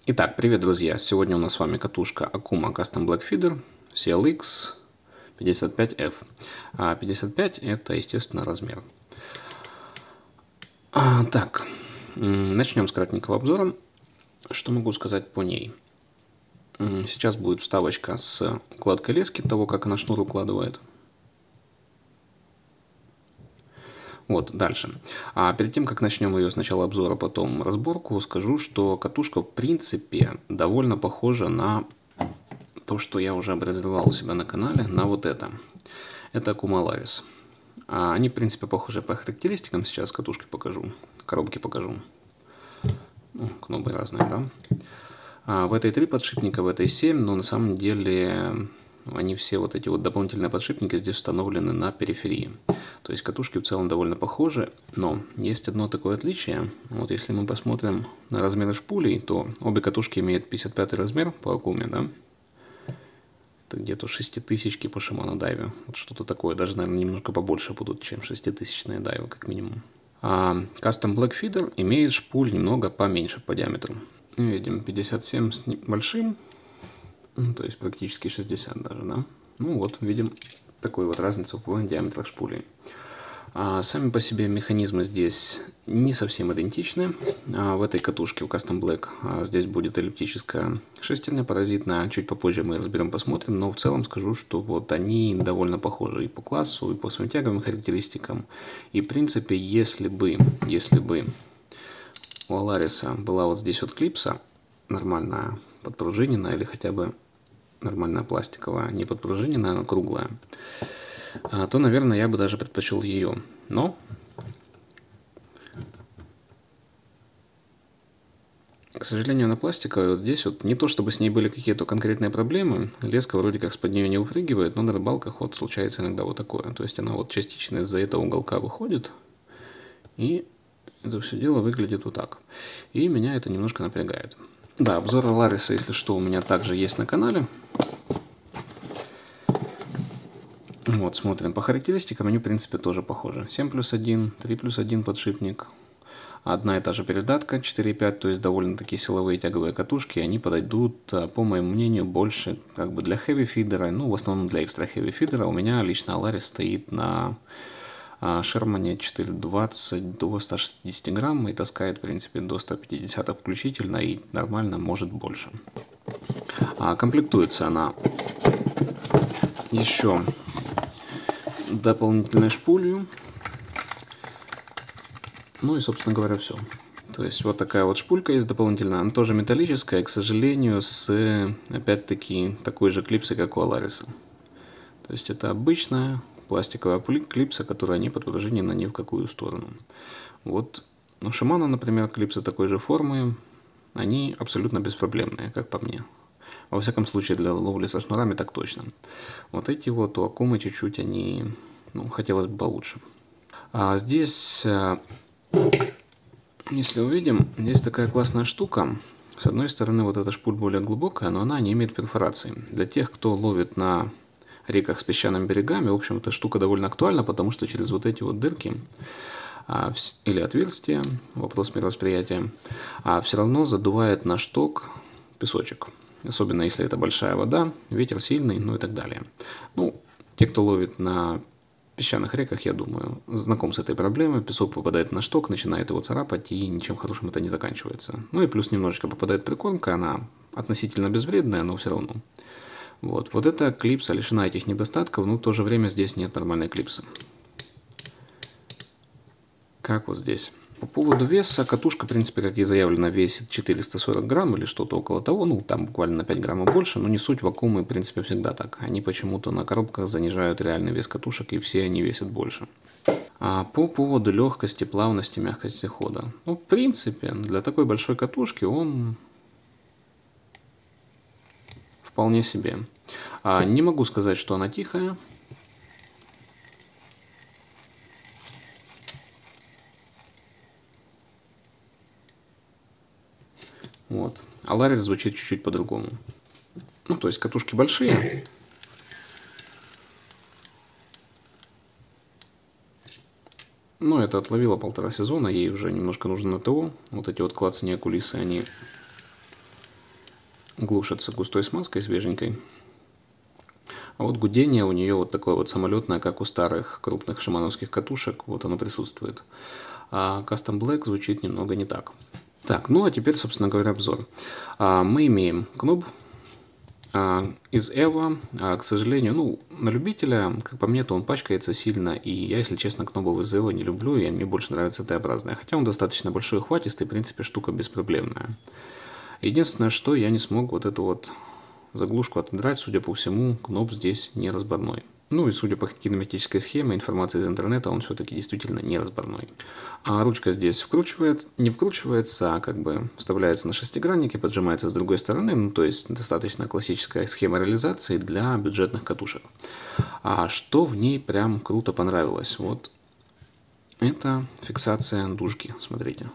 Итак, привет, друзья! Сегодня у нас с вами катушка Okuma Custom Black Feeder CLX 55F. 55 это, естественно, размер. Начнем с кратенького обзора. Что могу сказать по ней? Сейчас будет вставочка с укладкой лески, того, как она шнур укладывает. Вот, дальше. Перед тем, как начнем ее сначала обзор, а потом разборку, скажу, что катушка в принципе довольно похожа на то, что я уже образовал у себя на канале, на вот это. Это Okuma Alaris. Они в принципе похожи по характеристикам, сейчас катушки покажу, коробки покажу. Кнопки разные, да? В этой 3 подшипника, в этой 7, но на самом деле они все вот эти вот дополнительные подшипники здесь установлены на периферии. То есть катушки в целом довольно похожи, но есть одно такое отличие. Вот если мы посмотрим на размеры шпулей, то обе катушки имеют 55 размер по Okuma, да? Это где-то 6000 по Shimano дайве. Вот что-то такое, даже, наверное, немножко побольше будут, чем 6000 дайвы, как минимум. Custom Black Feeder имеет шпуль немного поменьше по диаметру. Видим 57 с небольшим, то есть практически 60 даже, да? Ну вот, видим такую вот разницу в диаметрах шпулей. Сами по себе механизмы здесь не совсем идентичны. В этой катушке у Custom Black здесь будет эллиптическая шестерня паразитная. Чуть попозже мы разберем, посмотрим. Но в целом скажу, что вот они довольно похожи и по классу, и по своим тяговым характеристикам. И в принципе, если бы у Alaris была вот здесь вот клипса нормальная, подпружиненная, или хотя бы нормальная пластиковая, не подпружиненная, но круглая, то, наверное, я бы даже предпочел ее. Но к сожалению, она пластиковая. Вот здесь вот не то, чтобы с ней были какие-то конкретные проблемы. Леска вроде как с-под нее не выпрыгивает, но на рыбалках вот случается иногда вот такое. То есть она вот частично из-за этого уголка выходит. И это все дело выглядит вот так. И меня это немножко напрягает. Да, обзор Alaris, если что, у меня также есть на канале. Вот, смотрим. По характеристикам они, в принципе, тоже похожи. 7+1, 3+1 подшипник. Одна и та же передатка 4.5, то есть довольно-таки силовые тяговые катушки. Они подойдут, по моему мнению, больше как бы для heavy фидера, ну, в основном для экстра heavy фидера. У меня лично Alaris стоит на Sherman 420 до 160 грамм и таскает, в принципе, до 150 включительно, и нормально, может больше. Комплектуется она еще дополнительной шпулью. Ну и, собственно говоря, все. То есть вот такая вот шпулька есть дополнительная. Она тоже металлическая, к сожалению, с, опять-таки, такой же клипсой, как у Alaris. То есть это обычная пластиковая клипса, которая не подпружинена ни в какую сторону. Вот у Shimano, например, клипсы такой же формы, они абсолютно беспроблемные, как по мне. Во всяком случае, для ловли со шнурами так точно. Вот эти вот у Okuma чуть-чуть они, ну, хотелось бы получше. Здесь, если увидим, здесь такая классная штука. С одной стороны, вот эта шпуль более глубокая, но она не имеет перфорации. Для тех, кто ловит на реках с песчаными берегами, в общем, эта штука довольно актуальна, потому что через вот эти вот дырки или отверстия, вопрос мировосприятия, все равно задувает на шток песочек. Особенно если это большая вода, ветер сильный, ну и так далее. Ну, те, кто ловит на песчаных реках, я думаю, знаком с этой проблемой. Песок попадает на шток, начинает его царапать, и ничем хорошим это не заканчивается. Ну и плюс немножечко попадает прикормка, она относительно безвредная, но все равно. Вот эта клипса лишена этих недостатков, но в то же время здесь нет нормальной клипсы. Как вот здесь. По поводу веса, катушка, в принципе, как и заявлено, весит 440 грамм или что-то около того. Ну, там буквально на 5 граммов больше, но не суть, вакуумы, в принципе, всегда так. Они почему-то на коробках занижают реальный вес катушек, и все они весят больше. По поводу легкости, плавности, мягкости хода. Ну, в принципе, для такой большой катушки он вполне себе. Не могу сказать, что она тихая. Вот. Alaris звучит чуть-чуть по-другому. Ну, то есть катушки большие. Но это отловила 1,5 сезона, ей уже немножко нужно на ТО. Вот эти вот клацания кулисы, они глушится густой смазкой свеженькой. А вот гудение у нее вот такое вот самолетное, как у старых крупных шимановских катушек. Вот оно присутствует. А Custom Black звучит немного не так. Так, ну а теперь, собственно говоря, обзор. Мы имеем кноб из Evo. К сожалению, ну, на любителя, как по мне, то он пачкается сильно. И я, если честно, кнобов из Evo не люблю. И мне больше нравится Т-образная. Хотя он достаточно большой и хватистый. В принципе, штука беспроблемная. Единственное, что я не смог вот эту вот заглушку отодрать. Судя по всему, кноп здесь не разборной. Ну и судя по кинематической схеме, информации из интернета, он все-таки действительно не разборной. А ручка здесь не вкручивается, а как бы вставляется на шестигранник и поджимается с другой стороны. Ну, то есть достаточно классическая схема реализации для бюджетных катушек. А что в ней прям круто понравилось? Вот это фиксация дужки, смотрите.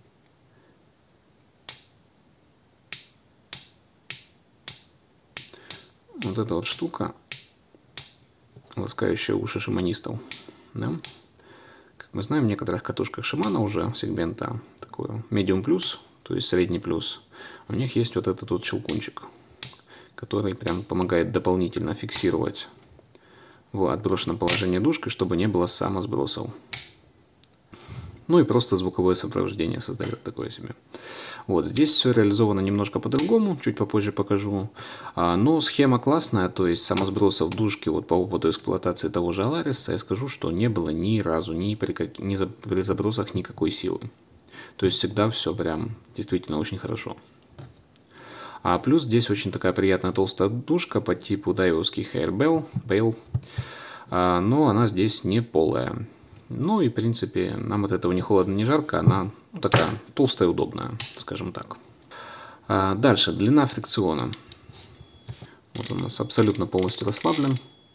Вот эта вот штука, ласкающая уши шиманистов. Да? Как мы знаем, в некоторых катушках Shimano уже сегмента такой medium плюс, то есть средний плюс, у них есть вот этот вот щелкунчик, который прям помогает дополнительно фиксировать в отброшенном положении дужкой, чтобы не было самосбросов. Ну и просто звуковое сопровождение создает такое себе. Вот здесь все реализовано немножко по-другому, чуть попозже покажу. Но схема классная, то есть самосбросов дужки вот по опыту эксплуатации того же Alaris, я скажу, что не было ни разу, ни при забросах никакой силы. То есть всегда все прям действительно очень хорошо. А плюс здесь очень такая приятная толстая дужка по типу дайвовских Airbell, но она здесь не полая. Ну и в принципе нам от этого ни холодно, ни жарко, она такая толстая и удобная, скажем так. Дальше, длина фрикциона. Вот он у нас абсолютно полностью расслаблен.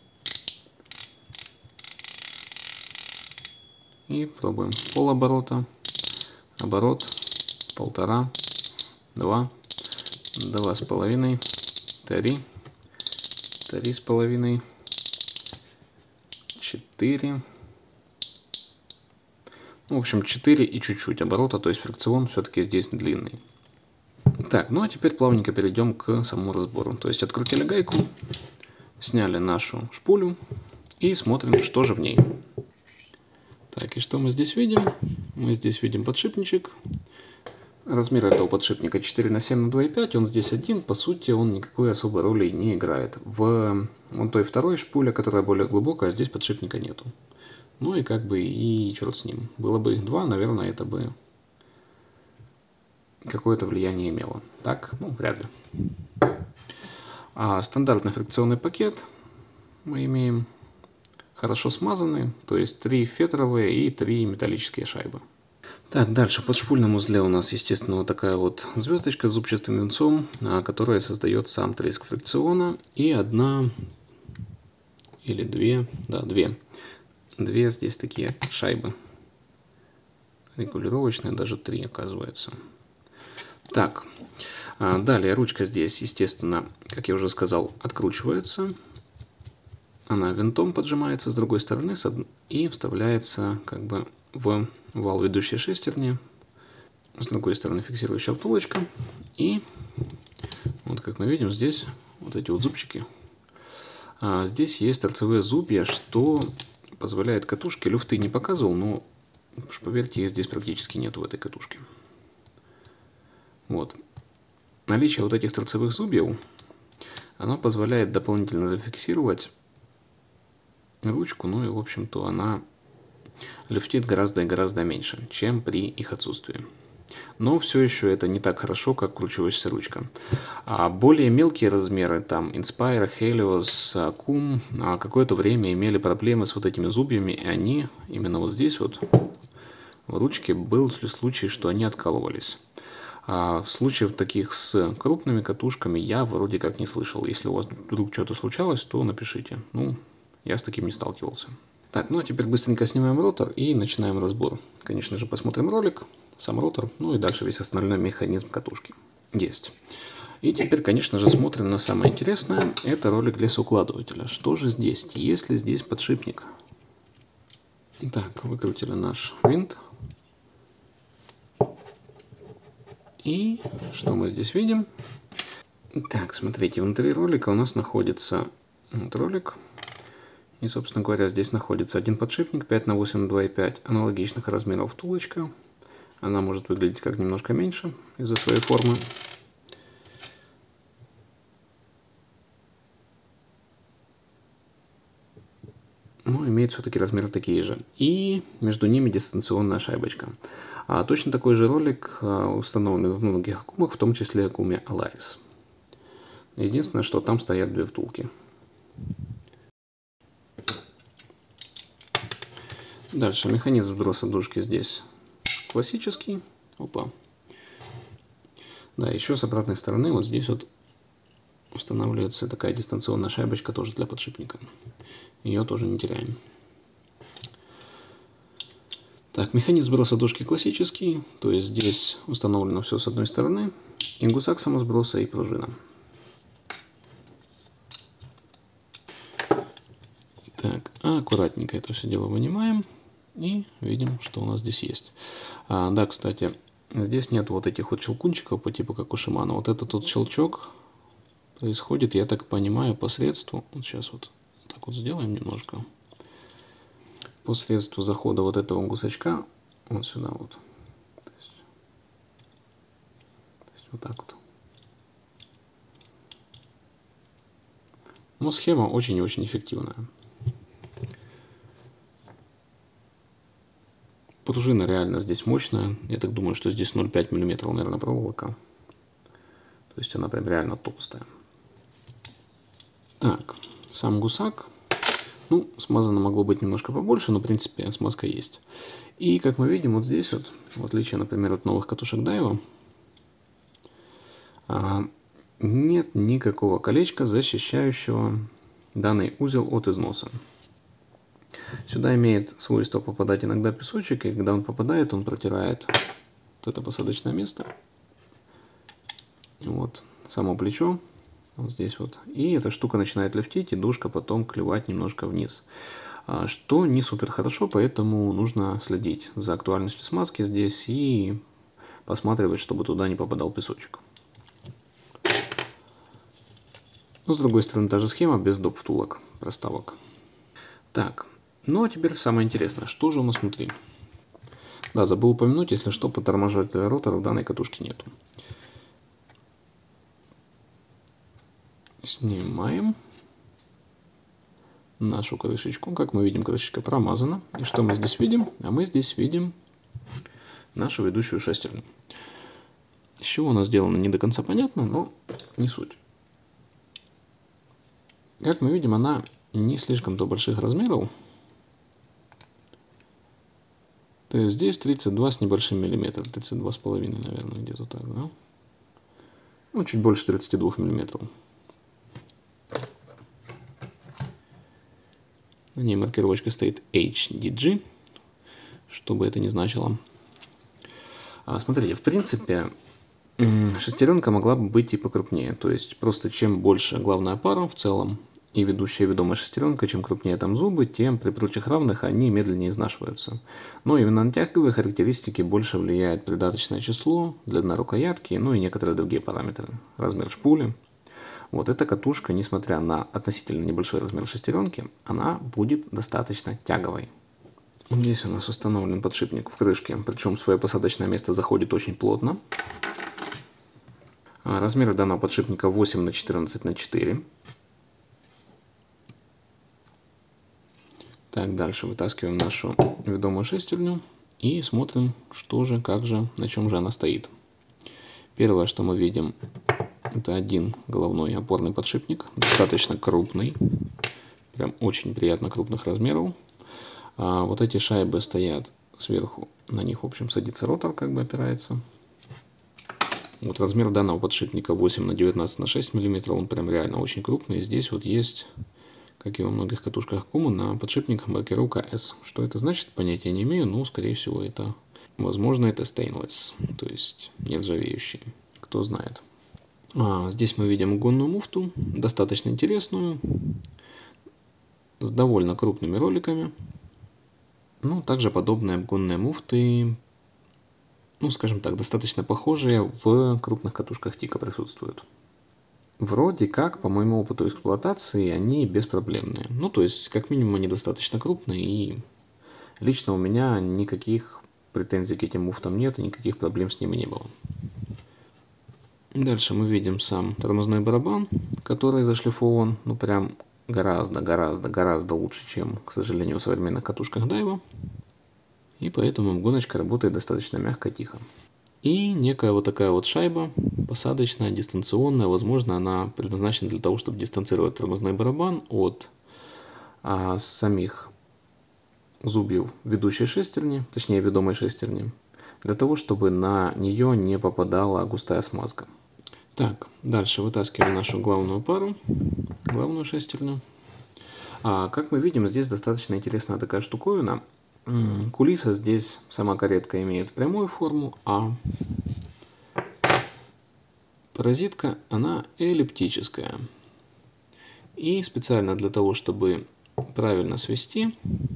И пробуем полоборота, оборот, 1,5, 2, 2,5, 3, 3,5, 4. В общем, 4 и чуть-чуть оборота, то есть фрикцион все-таки здесь длинный. Так, ну а теперь плавненько перейдем к самому разбору. То есть открутили гайку, сняли нашу шпулю и смотрим, что же в ней. Так, и что мы здесь видим? Мы здесь видим подшипничек. Размер этого подшипника 4 на 7 на 2,5. Он здесь один. По сути, он никакой особой роли не играет. В вон той второй шпуле, которая более глубокая, здесь подшипника нету. Ну и как бы и черт с ним. Было бы их два, наверное, это бы какое-то влияние имело. Так, ну, вряд ли. Стандартный фрикционный пакет мы имеем хорошо смазанный, то есть 3 фетровые и 3 металлические шайбы. Так, дальше. Под шпульным узле у нас, естественно, вот такая вот звездочка с зубчатым венцом, которая создает сам треск фрикциона. И одна или две, да, две здесь такие шайбы регулировочные, даже 3 оказывается. Так, далее ручка здесь, естественно, как я уже сказал, откручивается. Она винтом поджимается с другой стороны и вставляется как бы в вал ведущей шестерни. С другой стороны фиксирующая втулочка. И вот как мы видим, здесь вот эти вот зубчики. Здесь есть торцевые зубья, что позволяет катушке, люфты не показывал, но уж поверьте, их здесь практически нету в этой катушке. Вот. Наличие вот этих торцевых зубьев, оно позволяет дополнительно зафиксировать ручку, ну и в общем-то она люфтит гораздо и гораздо меньше, чем при их отсутствии. Но все еще это не так хорошо, как кручивающаяся ручка. А более мелкие размеры, там Inspire, Helios, Kum, какое-то время имели проблемы с вот этими зубьями, и они именно вот здесь вот в ручке был случай, что они откалывались. Случаев таких с крупными катушками я вроде как не слышал. Если у вас вдруг что-то случалось, то напишите. Ну, я с таким не сталкивался. Так, ну а теперь быстренько снимаем ротор и начинаем разбор. Конечно же, посмотрим ролик, сам ротор, ну и дальше весь остальной механизм катушки. Есть. И теперь, конечно же, смотрим на самое интересное. Это ролик лесоукладывателя. Что же здесь? Есть ли здесь подшипник? Так, выкрутили наш винт. И что мы здесь видим? Так, смотрите, внутри ролика у нас находится вот ролик. И, собственно говоря, здесь находится один подшипник 5х8 на 2,5 аналогичных размеров втулочка. Она может выглядеть как немножко меньше из-за своей формы. Но имеет все-таки размеры такие же. И между ними дистанционная шайбочка. А точно такой же ролик установлен в многих аккумах, в том числе аккуме Alaris. Единственное, что там стоят две втулки. Дальше механизм сброса дужки здесь классический. Опа. Да, еще с обратной стороны вот здесь вот устанавливается такая дистанционная шайбочка тоже для подшипника. Ее тоже не теряем. Так, механизм сброса дужки классический, то есть здесь установлено все с одной стороны, и гусак самосброса, и пружина. Так, аккуратненько это все дело вынимаем и видим, что у нас здесь есть. Да, кстати, здесь нет вот этих вот щелкунчиков по типу как у Shimano. Вот этот вот щелчок происходит, я так понимаю, посредством, вот сейчас вот так вот сделаем немножко, посредством захода вот этого гусачка вот сюда вот. То есть вот так вот. Но схема очень и очень эффективная. Пружина реально здесь мощная. Я так думаю, что здесь 0,5 мм, наверное, проволока. То есть она прям реально толстая. Так, сам гусак. Ну, смазано могло быть немножко побольше, но в принципе смазка есть. И как мы видим, вот здесь вот, в отличие, например, от новых катушек Daiwa, нет никакого колечка, защищающего данный узел от износа. Сюда имеет свойство попадать иногда песочек, и когда он попадает, он протирает вот это посадочное место. Вот само плечо, вот здесь вот. И эта штука начинает люфтить, и дужка потом клевать немножко вниз. Что не супер хорошо, поэтому нужно следить за актуальностью смазки здесь и посматривать, чтобы туда не попадал песочек. Но с другой стороны, та же схема без доп. Втулок, проставок. Так, ну а теперь самое интересное, что же у нас внутри? Да, забыл упомянуть, если что, подторможателя ротора в данной катушке нету. Снимаем нашу крышечку. Как мы видим, крышечка промазана. И что мы здесь видим? А мы здесь видим нашу ведущую шестерню. Из чего она сделана, не до конца понятно, но не суть. Как мы видим, она не слишком-то больших размеров. То есть здесь 32 с небольшим миллиметров, 32,5, наверное, где-то так, да? Ну, чуть больше 32 миллиметров. На ней маркировочка стоит HDG, что бы это ни значило. Смотрите, в принципе, шестеренка могла бы быть и покрупнее. То есть просто чем больше главная пара в целом и ведущая ведомая шестеренка, чем крупнее там зубы, тем при прочих равных они медленнее изнашиваются. Но именно на тяговые характеристики больше влияет придаточное число, длина рукоятки, ну и некоторые другие параметры. Размер шпули. Вот эта катушка, несмотря на относительно небольшой размер шестеренки, она будет достаточно тяговой. Здесь у нас установлен подшипник в крышке, причем свое посадочное место заходит очень плотно. Размер данного подшипника 8 на 14 на 4. Так, дальше вытаскиваем нашу ведомую шестерню и смотрим, что же, как же, на чем же она стоит. Первое, что мы видим, это один головной опорный подшипник, достаточно крупный, прям очень приятно крупных размеров. Вот эти шайбы стоят сверху, на них, в общем, садится ротор, как бы опирается. Вот размер данного подшипника 8 на 19 на 6 мм, он прям реально очень крупный. Здесь вот есть, как и во многих катушках Кому, на подшипниках маркировка S. Что это значит, понятия не имею, но, скорее всего, это, возможно, это stainless, то есть нержавеющий, кто знает. Здесь мы видим гонную муфту, достаточно интересную, с довольно крупными роликами. Ну, также подобные обгонные муфты, ну, скажем так, достаточно похожие в крупных катушках Тика присутствуют. вроде как, по моему опыту эксплуатации, они беспроблемные. Ну, то есть, как минимум, они достаточно крупные, и лично у меня никаких претензий к этим муфтам нет, и никаких проблем с ними не было. Дальше мы видим сам тормозной барабан, который зашлифован, ну, прям гораздо лучше, чем, к сожалению, в современных катушках Daiwa. И поэтому гоночка работает достаточно мягко, тихо. И некая вот такая вот шайба посадочная, дистанционная. Возможно, она предназначена для того, чтобы дистанцировать тормозной барабан от самих зубьев ведущей шестерни, точнее ведомой шестерни, для того, чтобы на нее не попадала густая смазка. Так, дальше вытаскиваем нашу главную пару, главную шестерню. Как мы видим, здесь достаточно интересная такая штуковина. Кулиса здесь, сама каретка, имеет прямую форму, а паразитка, она эллиптическая. И специально для того, чтобы правильно свести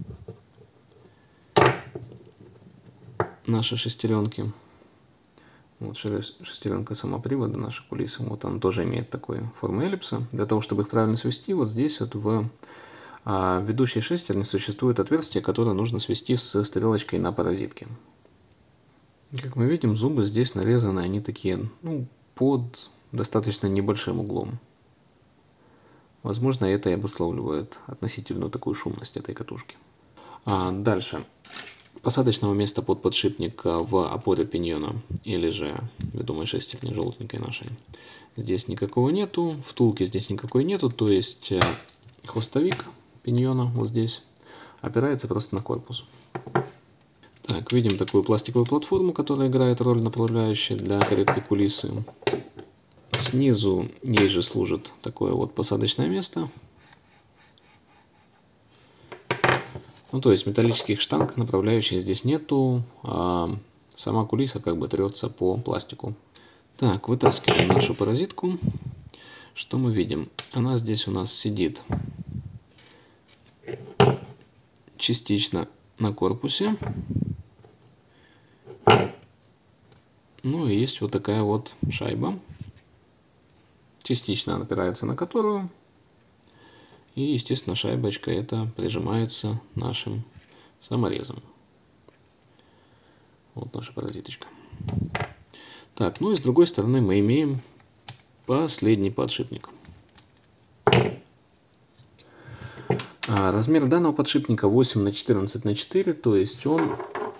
наши шестеренки, вот шестеренка самопривода, наша кулиса, вот она тоже имеет такую форму эллипса. Для того, чтобы их правильно свести, вот здесь вот в ведущей шестерни существует отверстие, которое нужно свести с стрелочкой на паразитке. Как мы видим, зубы здесь нарезаны, они такие, ну, под достаточно небольшим углом. Возможно, это и обусловливает относительную такую шумность этой катушки. Дальше. Посадочного места под подшипник в опоре пиньона или же ведомой шестерни желтенькой нашей здесь никакого нету. Втулки здесь никакой нету, то есть хвостовик пиньона вот здесь опирается просто на корпус. Так, видим такую пластиковую платформу, которая играет роль направляющей для каретки кулисы. Снизу ей же служит такое вот посадочное место. Ну, то есть металлических штанг направляющих здесь нету, а сама кулиса как бы трется по пластику. Так, вытаскиваем нашу паразитку. Что мы видим? Она здесь у нас сидит частично на корпусе. Ну и есть вот такая вот шайба. Частично опирается на которую. И, естественно, шайбочка эта прижимается нашим саморезом. Вот наша паразиточка. Так, ну и с другой стороны мы имеем последний подшипник. Размер данного подшипника 8 на 14 на 4, то есть он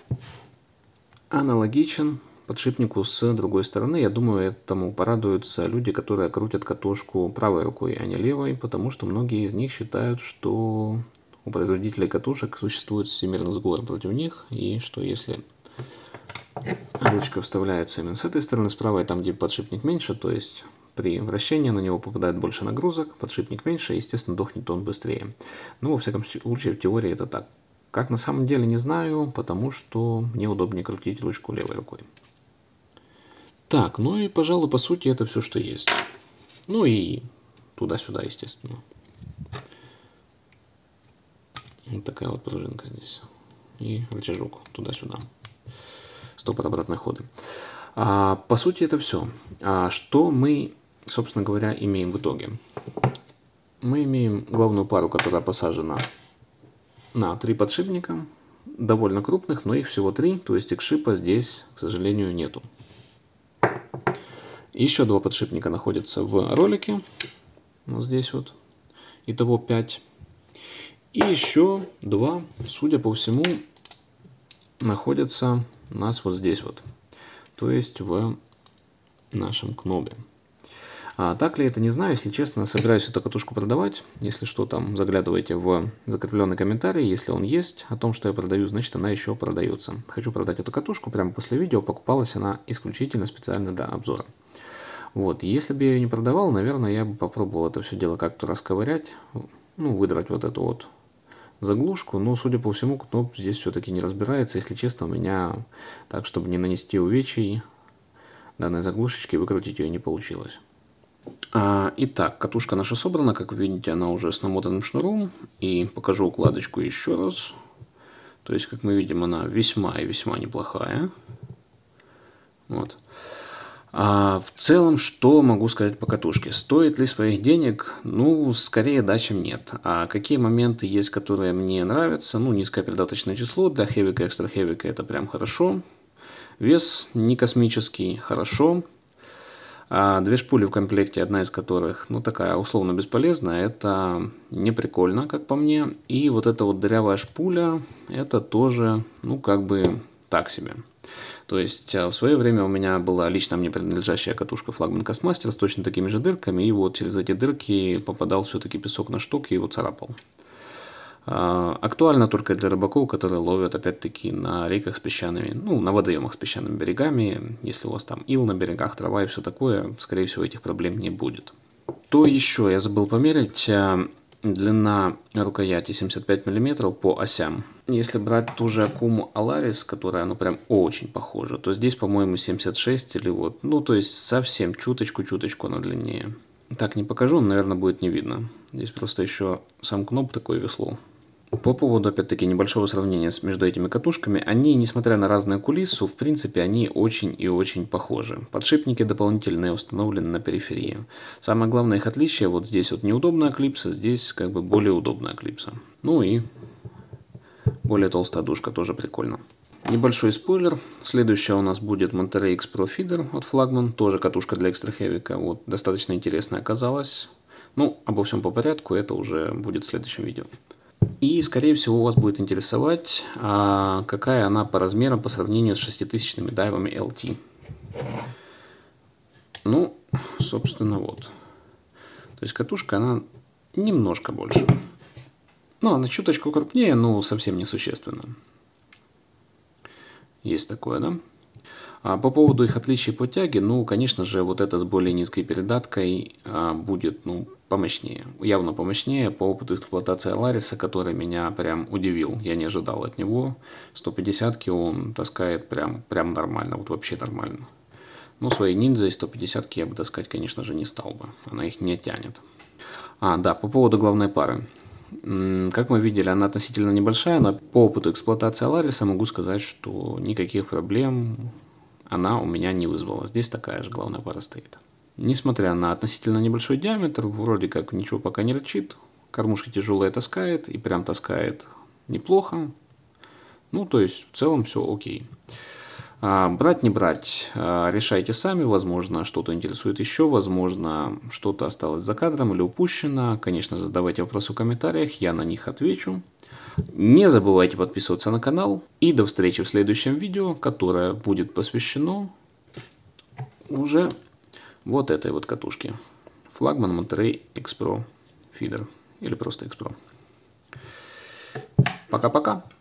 аналогичен подшипнику с другой стороны. Я думаю, этому порадуются люди, которые крутят катушку правой рукой, а не левой, потому что многие из них считают, что у производителей катушек существует всемирный сговор против них, и что если ручка вставляется именно с этой стороны, с правой, там где подшипник меньше, то есть при вращении на него попадает больше нагрузок, подшипник меньше, естественно, дохнет он быстрее. Ну, во всяком случае, в теории это так. Как на самом деле, не знаю, потому что мне удобнее крутить ручку левой рукой. Так, ну и, пожалуй, по сути, это все, что есть. Ну и туда-сюда, естественно. Вот такая вот пружинка здесь. И рычажок туда-сюда. Стопор обратной ходы. По сути, это все. Что мы, собственно говоря, имеем в итоге? Мы имеем главную пару, которая посажена на 3 подшипника. Довольно крупных, но их всего 3. То есть экшипа здесь, к сожалению, нету. Еще 2 подшипника находятся в ролике. Вот здесь вот. Итого 5. И еще 2, судя по всему, находятся у нас вот здесь вот. То есть в нашем кнобе. Так ли это, не знаю. Если честно, собираюсь эту катушку продавать. Если что, там заглядывайте в закрепленный комментарий. Если он есть о том, что я продаю, значит она еще продается. Хочу продать эту катушку прямо после видео. Покупалась она исключительно специально для обзора. Вот, если бы я ее не продавал, наверное, я бы попробовал это все дело как-то расковырять. Ну, выдрать вот эту вот заглушку. Но, судя по всему, кноп здесь все-таки не разбирается. Если честно, у меня так, чтобы не нанести увечий данной заглушечки, выкрутить ее не получилось. Итак, катушка наша собрана. Как вы видите, она уже с намотанным шнуром. И покажу укладочку еще раз. То есть, как мы видим, она весьма и весьма неплохая. Вот. В целом, что могу сказать по катушке? Стоит ли своих денег? Ну, скорее да, чем нет. А какие моменты есть, которые мне нравятся? Ну, низкое передаточное число. Для хэвика, экстра хэвика это прям хорошо. Вес не космический, хорошо. Две шпули в комплекте, одна из которых, ну, такая условно бесполезная, это не прикольно, как по мне. И вот эта вот дырявая шпуля, это тоже, ну, как бы так себе. То есть в свое время у меня была лично мне принадлежащая катушка Flagman Castmaster с точно такими же дырками, и вот через эти дырки попадал все-таки песок на штуки и его царапал. Актуально только для рыбаков, которые ловят опять-таки на реках с песчаными, ну, на водоемах с песчаными берегами. Если у вас там ил на берегах, трава и все такое, скорее всего, этих проблем не будет. То еще я забыл померить. Длина рукояти 75 мм по осям. Если брать ту же Akumu Alaris, которая, ну, прям очень похожа, то здесь, по-моему, 76 или вот, ну, то есть совсем чуточку она длиннее. Так, не покажу, наверное, будет не видно. Здесь просто еще сам кноп такое весло. По поводу, опять-таки, небольшого сравнения между этими катушками, они, несмотря на разную кулису, в принципе, они очень и очень похожи. Подшипники дополнительные установлены на периферии. Самое главное их отличие, вот здесь вот неудобная клипса, здесь как бы более удобная клипса. Ну и более толстая дужка, тоже прикольно. Небольшой спойлер. Следующая у нас будет Monterey X Pro Feeder от Flagman, тоже катушка для экстрахэвика. Вот, достаточно интересная оказалась. Ну, обо всем по порядку, это уже будет в следующем видео. И, скорее всего, вас будет интересовать, какая она по размерам по сравнению с 6000-ми дайвами LT. Ну, собственно, вот. То есть катушка, она немножко больше. Ну, она чуточку крупнее, но совсем несущественно. Есть такое, да? По поводу их отличий по тяге, ну, конечно же, вот это с более низкой передаткой будет, ну, помощнее. Явно помощнее по опыту эксплуатации Alaris, который меня прям удивил. Я не ожидал от него. 150-ки он таскает прям нормально, вот вообще нормально. Ну, свои ниндзя и 150-ки я бы таскать, конечно же, не стал бы. Она их не тянет. Да, по поводу главной пары. Как мы видели, она относительно небольшая, но по опыту эксплуатации Alaris могу сказать, что никаких проблем она у меня не вызвала. Здесь такая же главная пара стоит. Несмотря на относительно небольшой диаметр, вроде как ничего пока не рычит. Кормушка тяжелая таскает, и прям таскает неплохо. Ну, то есть, в целом все окей. Брать, не брать, решайте сами. Возможно, что-то интересует еще, возможно, что-то осталось за кадром или упущено. Конечно же, задавайте вопросы в комментариях, я на них отвечу. Не забывайте подписываться на канал. И до встречи в следующем видео, которое будет посвящено уже вот этой вот катушке. Flagman Monterey X Pro Feeder. Или просто X Pro. Пока-пока.